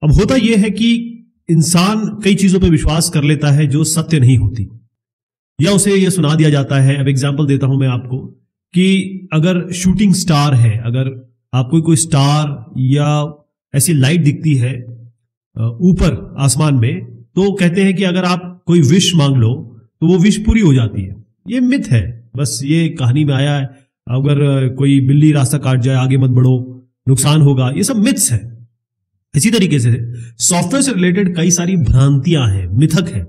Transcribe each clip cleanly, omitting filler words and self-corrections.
अब होता यह है कि इंसान कई चीजों पर विश्वास कर लेता है जो सत्य नहीं होती, या उसे यह सुना दिया जाता है। अब एग्जाम्पल देता हूं मैं आपको कि अगर शूटिंग स्टार है, अगर आपको कोई स्टार या ऐसी लाइट दिखती है ऊपर आसमान में, तो कहते हैं कि अगर आप कोई विश मांग लो तो वो विश पूरी हो जाती है। ये मिथ है, बस ये कहानी में आया है। अगर कोई बिल्ली रास्ता काट जाए, आगे मत बढ़ो, नुकसान होगा, ये सब मिथ्स है। इसी तरीके से सॉफ्टवेयर से रिलेटेड कई सारी भ्रांतियां हैं, मिथक है।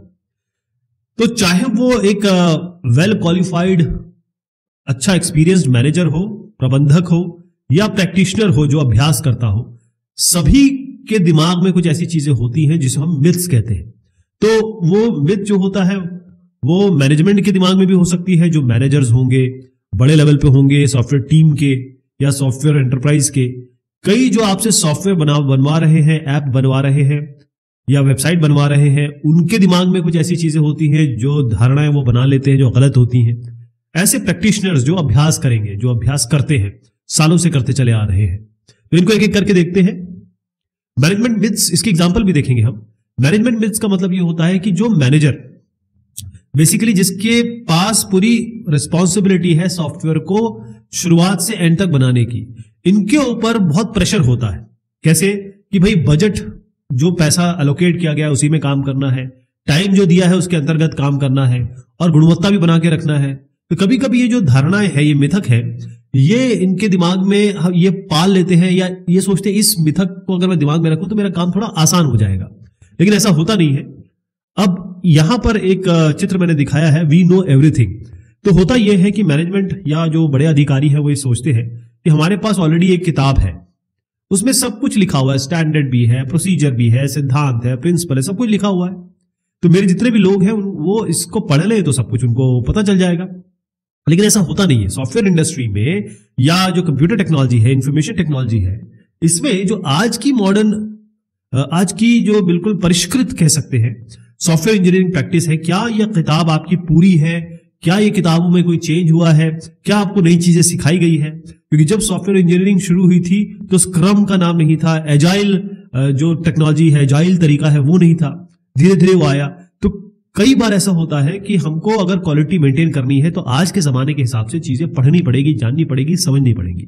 तो चाहे वो एक वेल क्वालिफाइड अच्छा एक्सपीरियंस्ड मैनेजर हो, प्रबंधक हो, या प्रैक्टिशनर हो जो अभ्यास करता हो, सभी के दिमाग में कुछ ऐसी चीजें होती हैं जिसे हम मिथ्स कहते हैं। तो वो मिथ जो होता है वो मैनेजमेंट के दिमाग में भी हो सकती है, जो मैनेजर्स होंगे, बड़े लेवल पे होंगे, सॉफ्टवेयर टीम के या सॉफ्टवेयर एंटरप्राइज के। कई जो आपसे सॉफ्टवेयर बनवा रहे हैं, ऐप बनवा रहे हैं या वेबसाइट बनवा रहे हैं, उनके दिमाग में कुछ ऐसी चीजें होती हैं, जो धारणाएं वो बना लेते हैं जो गलत होती हैं। ऐसे प्रैक्टिशनर्स जो अभ्यास करेंगे, जो अभ्यास करते हैं, सालों से करते चले आ रहे हैं, तो इनको एक एक करके देखते हैं। मैनेजमेंट मिथ्स, इसके एग्जांपल भी देखेंगे हम। मैनेजमेंट मिथ्स का मतलब ये होता है कि जो मैनेजर बेसिकली जिसके पास पूरी रिस्पॉन्सिबिलिटी है सॉफ्टवेयर को शुरुआत से एंड तक बनाने की, इनके ऊपर बहुत प्रेशर होता है। कैसे कि भाई बजट, जो पैसा एलोकेट किया गया उसी में काम करना है, टाइम जो दिया है उसके अंतर्गत काम करना है, और गुणवत्ता भी बना के रखना है। तो कभी कभी ये जो धारणाएं है, ये मिथक है, ये इनके दिमाग में ये पाल लेते हैं, या ये सोचते हैं इस मिथक को अगर मैं दिमाग में रखूं तो मेरा काम थोड़ा आसान हो जाएगा, लेकिन ऐसा होता नहीं है। अब यहां पर एक चित्र मैंने दिखाया है, वी नो एवरीथिंग। तो होता यह है कि मैनेजमेंट या जो बड़े अधिकारी है वो ये सोचते हैं कि हमारे पास ऑलरेडी एक किताब है, उसमें सब कुछ लिखा हुआ है, स्टैंडर्ड भी है, प्रोसीजर भी है, सिद्धांत है, प्रिंसिपल है, सब कुछ लिखा हुआ है। तो मेरे जितने भी लोग हैं वो इसको पढ़ ले तो सब कुछ उनको पता चल जाएगा। लेकिन ऐसा होता नहीं है। सॉफ्टवेयर इंडस्ट्री में या जो कंप्यूटर टेक्नोलॉजी है, इंफॉर्मेशन टेक्नोलॉजी है, इसमें जो आज की मॉडर्न, आज की जो बिल्कुल परिष्कृत कह सकते हैं सॉफ्टवेयर इंजीनियरिंग प्रैक्टिस है, क्या यह किताब आपकी पूरी है? क्या ये किताबों में कोई चेंज हुआ है? क्या आपको नई चीजें सिखाई गई है? क्योंकि जब सॉफ्टवेयर इंजीनियरिंग शुरू हुई थी तो स्क्रम का नाम नहीं था, एजाइल जो टेक्नोलॉजी है, एजाइल तरीका है, वो नहीं था, धीरे धीरे वो आया। तो कई बार ऐसा होता है कि हमको अगर क्वालिटी मेंटेन करनी है तो आज के जमाने के हिसाब से चीजें पढ़नी पड़ेगी, जाननी पड़ेगी, समझनी पड़ेगी।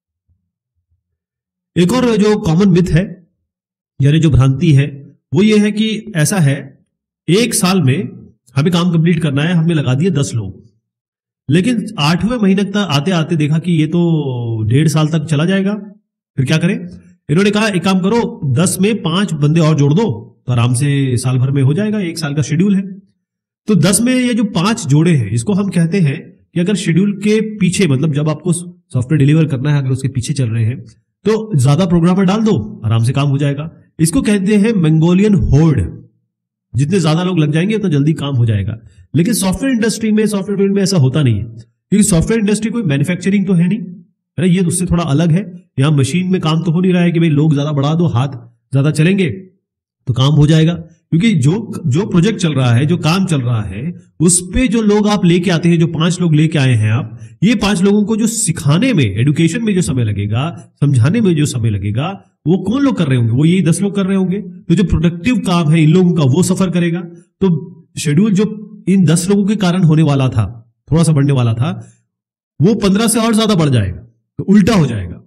एक और जो कॉमन मिथ है, यानी जो भ्रांति है, वो ये है कि ऐसा है, एक साल में हमें काम कंप्लीट करना है, हमने लगा दिए 10 लोग, लेकिन 8वें महीने तक आते आते देखा कि ये तो 1.5 साल तक चला जाएगा, फिर क्या करें? इन्होंने कहा एक काम करो, 10 में 5 बंदे और जोड़ दो तो आराम से साल भर में हो जाएगा, 1 साल का शेड्यूल है। तो 10 में ये जो 5 जोड़े हैं, इसको हम कहते हैं कि अगर शेड्यूल के पीछे, मतलब जब आपको सॉफ्टवेयर डिलीवर करना है, अगर उसके पीछे चल रहे हैं तो ज्यादा प्रोग्रामर डाल दो, आराम से काम हो जाएगा। इसको कहते हैं मंगोलियन होर्ड, जितने ज्यादा लोग लग जाएंगे उतना जल्दी काम हो जाएगा। लेकिन सॉफ्टवेयर इंडस्ट्री में, सॉफ्टवेयर फील्ड में ऐसा होता नहीं है, क्योंकि सॉफ्टवेयर इंडस्ट्री कोई मैन्युफैक्चरिंग तो है नहीं, अरे ये उससे थोड़ा अलग है। यहां मशीन में काम तो हो नहीं रहा है कि भाई लोग ज्यादा बढ़ा दो, हाथ ज्यादा चलेंगे तो काम हो जाएगा। क्योंकि जो प्रोजेक्ट चल रहा है, जो काम चल रहा है, उस पे जो लोग आप लेके आते हैं, जो 5 लोग लेके आए हैं आप, ये 5 लोगों को जो सिखाने में, एडुकेशन में जो समय लगेगा, समझाने में जो समय लगेगा, वो कौन लोग कर रहे होंगे? वो यही 10 लोग कर रहे होंगे। तो जो प्रोडक्टिव काम है इन लोगों का, वो सफर करेगा। तो शेड्यूल जो इन 10 लोगों के कारण होने वाला था, थोड़ा सा बढ़ने वाला था, वो 15 से और ज्यादा बढ़ जाएगा, तो उल्टा हो जाएगा।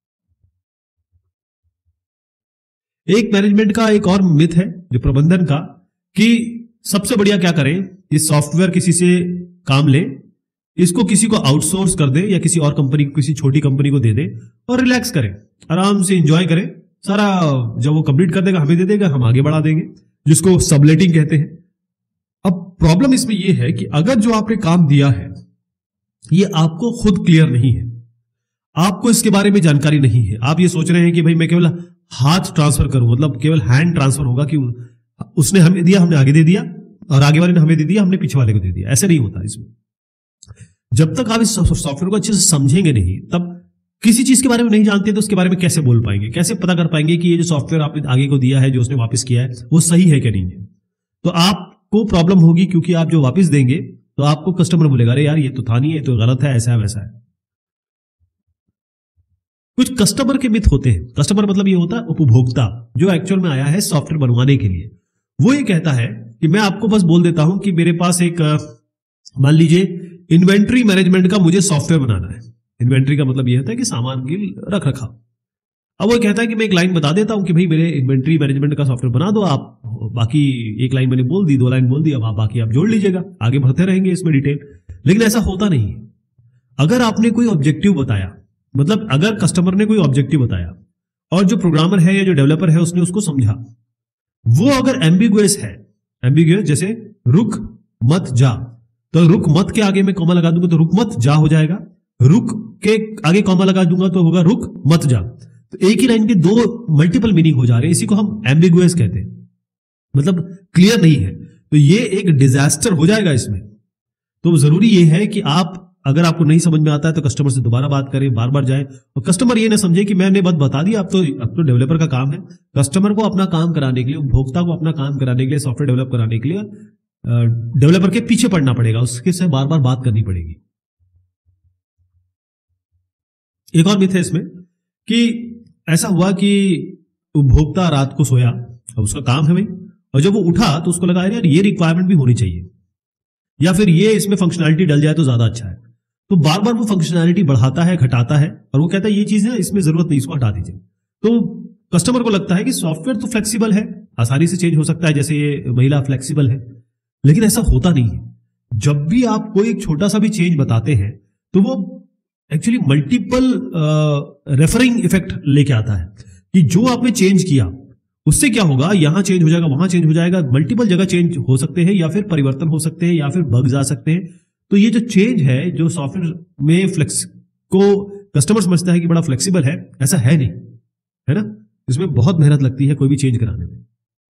एक मैनेजमेंट का एक और मिथ है, जो प्रबंधन का, कि सबसे बढ़िया क्या करें, ये सॉफ्टवेयर किसी से काम ले, इसको किसी को आउटसोर्स कर दे, या किसी और कंपनी को, किसी छोटी कंपनी को दे दे, और रिलैक्स करें, आराम से एंजॉय करें। सारा जब वो कंप्लीट कर देगा हमें दे देगा, हम आगे बढ़ा देंगे, जिसको सबलेटिंग कहते हैं। अब प्रॉब्लम इसमें यह है कि अगर जो आपने काम दिया है ये आपको खुद क्लियर नहीं है, आपको इसके बारे में जानकारी नहीं है, आप ये सोच रहे हैं कि भाई मैं केवल हाथ ट्रांसफर करूं, मतलब केवल हैंड ट्रांसफर होगा, कि उसने हमें दिया, हमने आगे दे दिया, और आगे वाले ने हमें दे दिया, हमने पीछे वाले को दे दिया। ऐसे नहीं होता इसमें। जब तक आप इस सॉफ्टवेयर को अच्छे से समझेंगे नहीं, तब किसी चीज के बारे में नहीं जानते तो उसके बारे में कैसे बोल पाएंगे, कैसे पता कर पाएंगे कि ये जो सॉफ्टवेयर आपने आगे को दिया है, जो उसने वापस किया है, वो सही है कि नहीं है? तो आपको प्रॉब्लम होगी, क्योंकि आप जो वापस देंगे तो आपको कस्टमर बोलेगा, अरे यार ये तो था नहीं, ये तो गलत है, ऐसा है, वैसा है। कुछ कस्टमर के मिथ होते हैं। कस्टमर मतलब ये होता है उपभोक्ता, जो एक्चुअल में आया है सॉफ्टवेयर बनवाने के लिए। वो ये कहता है कि मैं आपको बस बोल देता हूं कि मेरे पास एक मान लीजिए इन्वेंट्री मैनेजमेंट का मुझे सॉफ्टवेयर बनाना है। इन्वेंट्री का मतलब ये होता है कि सामान की रख रखाव। अब वो कहता है कि मैं एक लाइन बता देता हूं कि भाई मेरे इन्वेंट्री मैनेजमेंट का सॉफ्टवेयर बना दो आप, बाकी एक लाइन मैंने बोल दी, 2 लाइन बोल दी, अब आप बाकी आप जोड़ लीजिएगा, आगे बढ़ते रहेंगे इसमें डिटेल। लेकिन ऐसा होता नहीं है। अगर आपने कोई ऑब्जेक्टिव बताया, मतलब अगर कस्टमर ने कोई ऑब्जेक्टिव बताया और जो प्रोग्रामर है या जो डेवलपर है उसने उसको समझा, वो अगर एम्बिगुअस है, एम्बिगुअस जैसे रुक मत जा, तो रुक मत के आगे मैं कॉमा लगा दूंगा तो रुक मत जा हो जाएगा, रुक के आगे कॉमा लगा दूंगा तो होगा रुक मत जा। तो एक ही लाइन के 2 मल्टीपल मीनिंग हो जा रहे हैं, इसी को हम एम्बिगुअस कहते हैं, मतलब क्लियर नहीं है। तो ये एक डिजास्टर हो जाएगा इसमें। तो जरूरी ये है कि आप, अगर आपको नहीं समझ में आता है तो कस्टमर से दोबारा बात करें, बार बार जाए, और कस्टमर ये ना समझे कि मैंने बस बता दिया। अब तो डेवलपर का काम है कस्टमर को अपना काम कराने के लिए, उपभोक्ता को अपना काम कराने के लिए, सॉफ्टवेयर डेवलप कराने के लिए डेवलपर के पीछे पड़ना पड़ेगा, उसके से बार बार बात करनी पड़ेगी। एक और मिथ है इसमें कि ऐसा हुआ कि उपभोक्ता रात को सोया, अब उसका काम है भाई, और जब वो उठा तो उसको लगा यार ये रिक्वायरमेंट भी होनी चाहिए, या फिर ये इसमें फंक्शनैलिटी डल जाए तो ज्यादा अच्छा है। तो बार बार वो फंक्शनैलिटी बढ़ाता है, घटाता है, और वो कहता है ये चीज है इसमें जरूरत नहीं, इसको हटा दीजिए। तो कस्टमर को लगता है कि सॉफ्टवेयर तो फ्लेक्सिबल है, आसानी से चेंज हो सकता है, जैसे ये महिला फ्लेक्सिबल है, लेकिन ऐसा होता नहीं है। जब भी आप कोई एक छोटा सा भी चेंज बताते हैं तो वो एक्चुअली मल्टीपल रेफरिंग इफेक्ट लेके आता है कि जो आपने चेंज किया उससे क्या होगा, यहां चेंज हो जाएगा, वहां चेंज हो जाएगा, मल्टीपल जगह चेंज हो सकते हैं, या फिर परिवर्तन हो सकते हैं, या फिर बग्स आ सकते हैं। तो ये जो चेंज है, जो सॉफ्टवेयर में फ्लेक्स को कस्टमर समझता है कि बड़ा फ्लेक्सिबल है, ऐसा है नहीं, है ना। इसमें बहुत मेहनत लगती है कोई भी चेंज कराने में।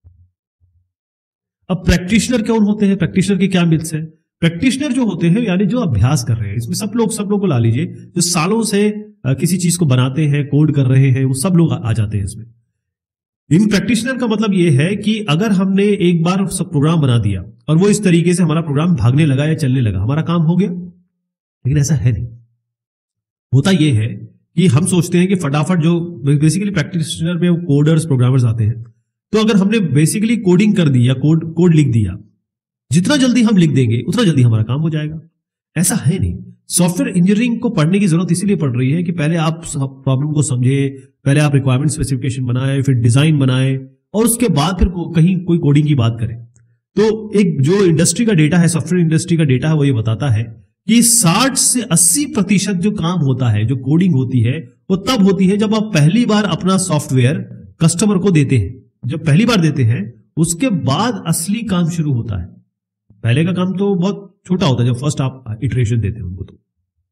अब प्रैक्टिशनर कौन होते हैं, प्रैक्टिशनर के क्या मिथ्स है। प्रैक्टिशनर जो होते हैं यानी जो अभ्यास कर रहे हैं, इसमें सब लोग को ला लीजिए, जो सालों से किसी चीज को बनाते हैं, कोड कर रहे हैं, वो सब लोग आ जाते हैं इसमें। इन प्रैक्टिशनर का मतलब यह है कि अगर हमने एक बार सब प्रोग्राम बना दिया और वो इस तरीके से हमारा प्रोग्राम भागने लगा या चलने लगा, हमारा काम हो गया, लेकिन ऐसा है नहीं। होता यह है कि हम सोचते हैं कि फटाफट, जो बेसिकली प्रैक्टिशनर में कोडर्स प्रोग्रामर्स आते हैं, तो अगर हमने बेसिकली कोडिंग कर दी या कोड लिख दिया, जितना जल्दी हम लिख देंगे उतना जल्दी हमारा काम हो जाएगा। ऐसा है नहीं। सॉफ्टवेयर इंजीनियरिंग को पढ़ने की जरूरत इसीलिए पड़ रही है कि पहले आप प्रॉब्लम को समझे, पहले आप रिक्वायरमेंट स्पेसिफिकेशन बनाए, फिर डिजाइन बनाए, और उसके बाद फिर कहीं कोई कोडिंग की बात करें। तो एक जो इंडस्ट्री का डेटा है, सॉफ्टवेयर इंडस्ट्री का डेटा है, वो ये बताता है कि 60 से 80% जो काम होता है, जो कोडिंग होती है, वो तब होती है जब आप पहली बार अपना सॉफ्टवेयर कस्टमर को देते हैं। जब पहली बार देते हैं उसके बाद असली काम शुरू होता है। पहले का काम तो बहुत छोटा होता है, जब फर्स्ट आप इटरेशन देते हैं उनको। तो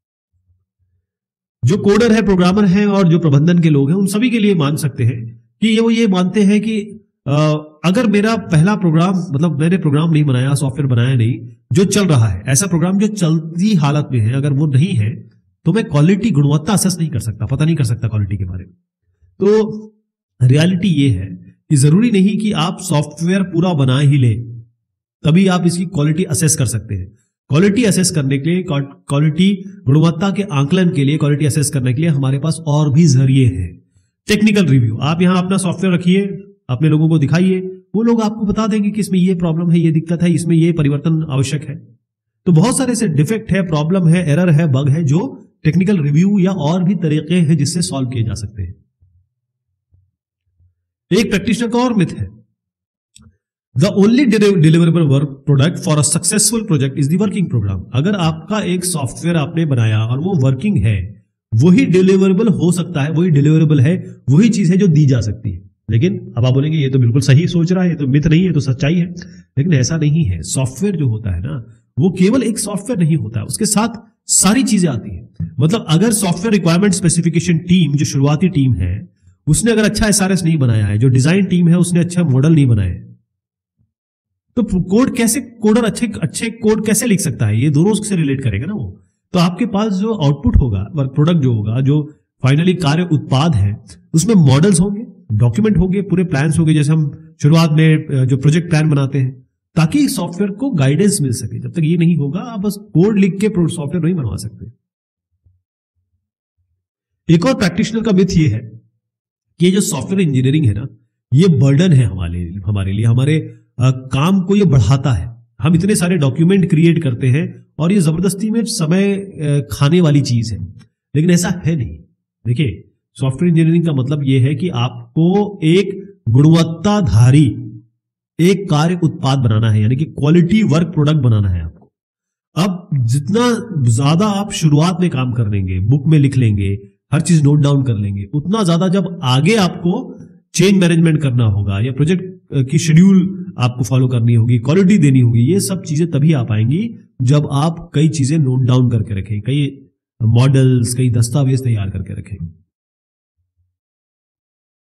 जो कोडर है, प्रोग्रामर है, और जो प्रबंधन के लोग हैं, उन सभी के लिए मान सकते हैं कि वो ये मानते हैं कि अगर मेरा पहला प्रोग्राम, मतलब मैंने प्रोग्राम नहीं बनाया, सॉफ्टवेयर बनाया नहीं, जो चल रहा है, ऐसा प्रोग्राम जो चलती हालत में है, अगर वो नहीं है तो मैं क्वालिटी, गुणवत्ता असेस नहीं कर सकता, पता नहीं कर सकता क्वालिटी के बारे में। तो रियलिटी ये है कि जरूरी नहीं कि आप सॉफ्टवेयर पूरा बना ही ले तभी आप इसकी क्वालिटी असेस कर सकते हैं। क्वालिटी असेस करने के लिए, क्वालिटी गुणवत्ता के आंकलन के लिए, क्वालिटी असेस करने के लिए हमारे पास और भी जरिए हैं। टेक्निकल रिव्यू, आप यहां अपना सॉफ्टवेयर रखिए, अपने लोगों को दिखाइए, वो लोग आपको बता देंगे कि इसमें ये प्रॉब्लम है, ये दिक्कत है, इसमें ये परिवर्तन आवश्यक है। तो बहुत सारे ऐसे डिफेक्ट है, प्रॉब्लम है, एरर है, बग है, जो टेक्निकल रिव्यू या और भी तरीके हैं जिससे सॉल्व किए जा सकते हैं। एक प्रैक्टिशनर का और मिथ है, the only deliverable work product for a successful project is the working program. अगर आपका एक सॉफ्टवेयर आपने बनाया और वो वर्किंग है, वही डिलीवरेबल हो सकता है, वही डिलीवरेबल है, वही चीज है जो दी जा सकती है। लेकिन अब आप बोलेंगे ये तो बिल्कुल सही सोच रहा है, ये तो मिथ नहीं है, तो सच्चाई है। लेकिन ऐसा नहीं है। सॉफ्टवेयर जो होता है ना, वो केवल एक सॉफ्टवेयर नहीं होता है, उसके साथ सारी चीजें आती हैं। मतलब अगर सॉफ्टवेयर रिक्वायरमेंट स्पेसिफिकेशन टीम, जो शुरुआती टीम है, उसने अगर अच्छा एसआरएस नहीं बनाया है, जो डिजाइन टीम है उसने अच्छा मॉडल नहीं बनाया है, तो कोड कैसे, कोडर अच्छे कोड कैसे लिख सकता है? ये दोनों से रिलेट करेगा ना वो। तो आपके पास जो आउटपुट होगा, वर्क प्रोडक्ट जो होगा, जो फाइनली कार्य उत्पाद है, उसमें मॉडल्स होंगे, डॉक्यूमेंट होंगे, पूरे प्लान्स होंगे, जैसे हम शुरुआत में जो प्रोजेक्ट प्लान बनाते हैं, ताकि सॉफ्टवेयर को गाइडेंस मिल सके। जब तक ये नहीं होगा, आप बस कोड लिख के सॉफ्टवेयर नहीं बनवा सकते। एक और प्रैक्टिशनर का मिथ ये है कि ये जो सॉफ्टवेयर इंजीनियरिंग है ना, ये बर्डन है हमारे लिए, हमारे काम को ये बढ़ाता है। हम इतने सारे डॉक्यूमेंट क्रिएट करते हैं और ये जबरदस्ती में समय खाने वाली चीज है, लेकिन ऐसा है नहीं। देखिए, सॉफ्टवेयर इंजीनियरिंग का मतलब यह है कि आपको एक गुणवत्ताधारी एक कार्य उत्पाद बनाना है, यानी कि क्वालिटी वर्क प्रोडक्ट बनाना है आपको। अब जितना ज्यादा आप शुरुआत में काम कर लेंगे, बुक में लिख लेंगे, हर चीज नोट डाउन कर लेंगे, उतना ज्यादा जब आगे आपको चेंज मैनेजमेंट करना होगा या प्रोजेक्ट की शेड्यूल आपको फॉलो करनी होगी, क्वालिटी देनी होगी, ये सब चीजें तभी आ पाएंगी जब आप कई चीजें नोट डाउन करके रखें, कई मॉडल्स, कई दस्तावेज तैयार करके रखें।